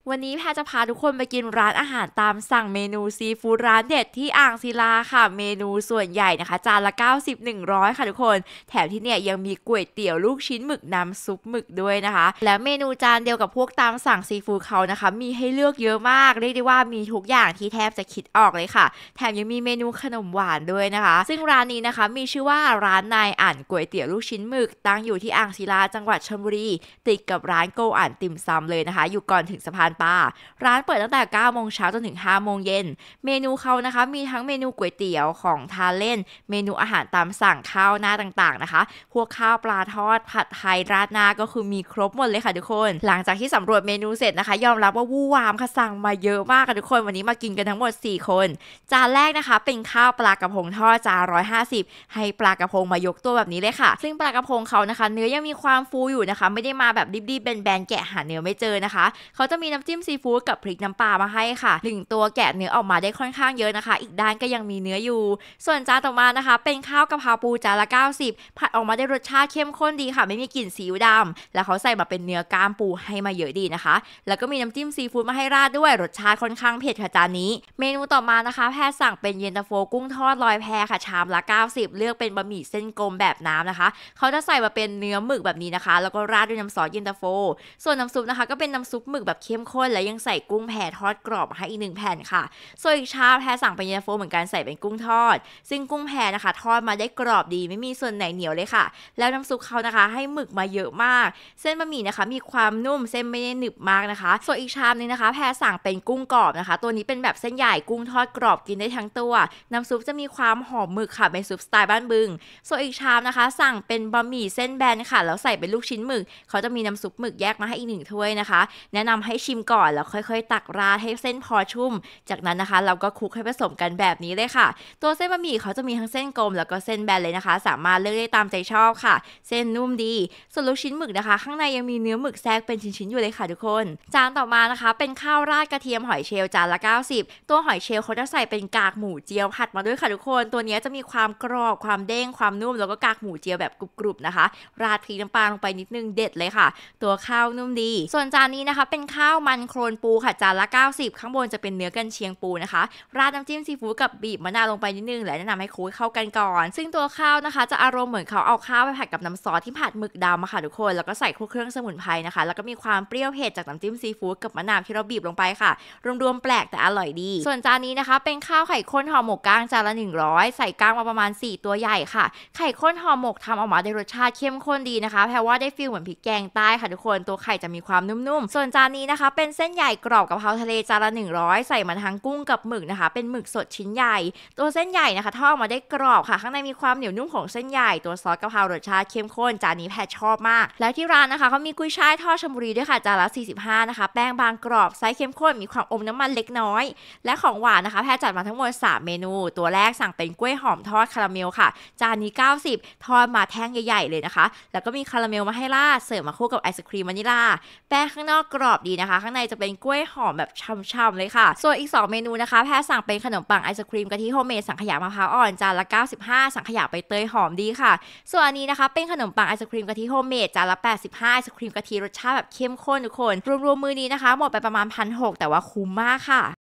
วันนี้แพรจะพาทุกคนไปกินร้านอาหารตามสั่งเมนูซีฟู้ดร้านเด็ดที่อ่างศิลาค่ะเมนูส่วนใหญ่นะคะจานละ90 100ค่ะทุกคนแถมที่เนี่ยยังมีก๋วยเตี๋ยวลูกชิ้นหมึกน้ำซุปหมึกด้วยนะคะและเมนูจานเดียวกับพวกตามสั่งซีฟู้ดเขานะคะมีให้เลือกเยอะมากเรียกได้ว่ามีทุกอย่างที่แทบจะคิดออกเลยค่ะแถมยังมีเมนูขนมหวานด้วยนะคะซึ่งร้านนี้นะคะมีชื่อว่าร้านนายอ่านก๋วยเตี๋ยวลูกชิ้นหมึกตั้งอยู่ที่อ่างศิลาจังหวัดชลบุรีติดกับร้านโกอ่านติ่มซำเลยนะคะอยู่ก่อนถึงสะพานปลา ร้านเปิดตั้งแต่9โมงเช้าจนถึง5โมงเย็นเมนูเขานะคะมีทั้งเมนูก๋วยเตี๋ยวของทานเล่นเมนูอาหารตามสั่งข้าวหน้าต่างๆนะคะพวกข้าวปลาทอดผัดไทยราดหน้าก็คือมีครบหมดเลยค่ะทุกคนหลังจากที่สำรวจเมนูเสร็จนะคะยอมรับว่าวู่วามค่ะสั่งมาเยอะมากค่ะทุกคนวันนี้มากินกันทั้งหมด4คนจานแรกนะคะเป็นข้าวปลากระพงทอดจาน150ให้ปลากระพงมายกตัวแบบนี้เลยค่ะซึ่งปลากระพงเขานะคะเนื้อยังมีความฟูอยู่นะคะไม่ได้มาแบบดิบๆแบนๆแกะหาเนื้อไม่เจอนะคะเขาจะมีน้ำจิ้มซีฟู้ดกับพริกน้ำปลามาให้ค่ะ1ตัวแกะเนื้อออกมาได้ค่อนข้างเยอะนะคะอีกด้านก็ยังมีเนื้ออยู่ส่วนจานต่อมานะคะเป็นข้าวกะเพราปูจานละ90ผัดออกมาได้รสชาติเข้มข้นดีค่ะไม่มีกลิ่นซีอิ๊วดำแล้วเขาใส่มาเป็นเนื้อกล้ามปูให้มาเยอะดีนะคะแล้วก็มีน้ำจิ้มซีฟู้ดมาให้ราดด้วยรสชาติค่อนข้างเผ็ดค่ะจานนี้เมนูต่อมานะคะแพทย์สั่งเป็นเย็นตาโฟกุ้งทอดลอยแพค่ะชามละ90เลือกเป็นบะหมี่เส้นกลมแบบน้ำนะคะเขาจะใส่มาเป็นเนื้อหมึกแบบนี้นะคะแล้วก็ราดด้วยน้ำซอสเย็นตาโฟส่วนน้ำซุปนะคะก็เป็นน้ำซุปหมึกแบบเข้มข้นและยังใส่กุ้งแผ่ทอดกรอบให้อีก1แผ่นค่ะส่วนอีกชามแพรสั่งเป็นเย็นตาโฟเหมือนกันใส่เป็นกุ้งทอดซึ่งกุ้งแผ่นะคะทอดมาได้กรอบดีไม่มีส่วนไหนเหนียวเลยค่ะแล้วน้ำซุปเขานะคะให้หมึกมาเยอะมากเส้นบะหมี่นะคะมีความนุ่มเส้นไม่ได้หนึบมากนะคะส่วนอีกชามนึงนะคะแพรสั่งเป็นกุ้งกรอบนะคะตัวนี้เป็นแบบเส้นใหญ่กุ้งทอดกรอบกินได้ทั้งตัวน้ำซุปจะมีความหอมหมึกค่ะเป็นซุปสไตล์บ้านบึงส่วนอีกชามนะคะสั่งเป็นบะหมี่เส้นแบนค่ะแล้วใส่เป็นลูกชิ้นหมึกเขาจะมีน้ำซุปหมึกแยกมาให้อีก1ถ้วยนะคะแนะนำให้ชิมก่อนแล้วค่อยๆตักราดให้เส้นพอชุ่มจากนั้นนะคะเราก็คลุกให้ผสมกันแบบนี้เลยค่ะตัวเส้นบะหมี่เขาจะมีทั้งเส้นกลมแล้วก็เส้นแบนเลยนะคะสามารถเลือกได้ตามใจชอบค่ะเส้นนุ่มดีส่วนลูกชิ้นหมึกนะคะข้างในยังมีเนื้อหมึกแทรกเป็นชิ้นๆอยู่เลยค่ะทุกคนจานต่อมานะคะเป็นข้าวราดกระเทียมหอยเชลล์จานละ90ตัวหอยเชลล์เขาจะใส่เป็นกากหมูเจียวผัดมาด้วยค่ะทุกคนตัวนี้จะมีความกรอบความเด้งความนุ่มแล้วก็กากหมูเจียวแบบกรุบๆนะคะราดพริกน้ำปลาลงไปนิดนึงเด็ดเลยค่ะตัวข้าวนุ่มดีส่วนจานนี้นะคะเป็นข้าวมันโครนปูค่ะจานละ90ข้างบนจะเป็นเนื้อกันเชียงปูนะคะราดน้ำจิ้มซีฟู้ดกับบีบมะนาวลงไปนิดนึงและแนะนำให้คลุกเข้ากันก่อนซึ่งตัวข้าวนะคะจะอารมณ์เหมือนเขาเอาข้าวไปผัดกับน้ำซอสที่ผัดหมึกดำค่ะทุกคนแล้วก็ใส่พวกเครื่องสมุนไพรนะคะแล้วก็มีความเปรี้ยวเผ็ดจากน้ำจิ้มซีฟู้ดกับมะนาวที่เราบีบลงไปค่ะรวมๆแปลกแต่อร่อยดีส่วนจานนี้นะคะเป็นข้าวไข่ข้นห่อหมกก้างจานละ100ใส่ก้างมาประมาณ4ตัวใหญ่ค่ะไข่ข้นห่อหมกทำออกมาได้รสชาติเข้มข้นดีนะคะแปลว่าได้ฟีลเหมือนพริกแกงใต้ค่ะทุกคนตัวไข่จะมีความนุ่มๆส่วนจานนี้นะคะเป็นเส้นใหญ่กรอบกะเพราทะเลจานละ100ใส่มาทั้งกุ้งกับหมึกนะคะเป็นหมึกสดชิ้นใหญ่ตัวเส้นใหญ่นะคะทอดออกมาได้กรอบค่ะข้างในมีความเหนียวนุ่มของเส้นใหญ่ตัวซอสกะเพรารสชาติเข้มข้นจานนี้แพทชอบมากแล้วที่ร้านนะคะเขามีกุ้ยช่ายทอดชลบุรีด้วยค่ะจานละ45นะคะแป้งบางกรอบไซส์เข้มข้นมีความอมน้ำมันเล็กน้อยและของหวานนะคะแพทจัดมาทั้งหมด3เมนูตัวแรกสั่งเป็นกล้วยหอมทอดคาราเมลค่ะจานนี้90ทอดมาแท่งใหญ่ๆเลยนะคะแล้วก็มีคาราเมลมาให้ราดเสิร์ฟมาคู่กับไอศครีมวานิลาแป้งข้างนอกกรอบดีนะคะข้างในจะเป็นกล้วยหอมแบบช่ำๆเลยค่ะส่วนอีก2เมนูนะคะแพทสั่งเป็นขนมปังไอศครีมกะทิโฮมเมดสังขยามะพร้าวอ่อนจานละ95สังขยาใบเตยหอมดีค่ะส่วนอันนี้นะคะเป็นขนมปังไอศครีมกะทิโฮมเมดจานละ85ไอศครีมกะทิรสชาติแบบเข้มข้นทุกคนรวมๆมือนี้นะคะหมดไปประมาณ1,600แต่ว่าคุ้มมากค่ะ